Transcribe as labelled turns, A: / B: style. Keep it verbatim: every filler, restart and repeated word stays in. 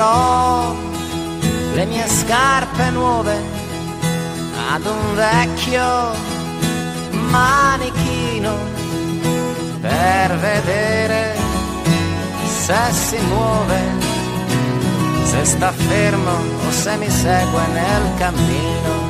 A: lascerò le mie scarpe nuove ad un vecchio manichino per vedere se si muove, se sta fermo o se mi segue nel cammino.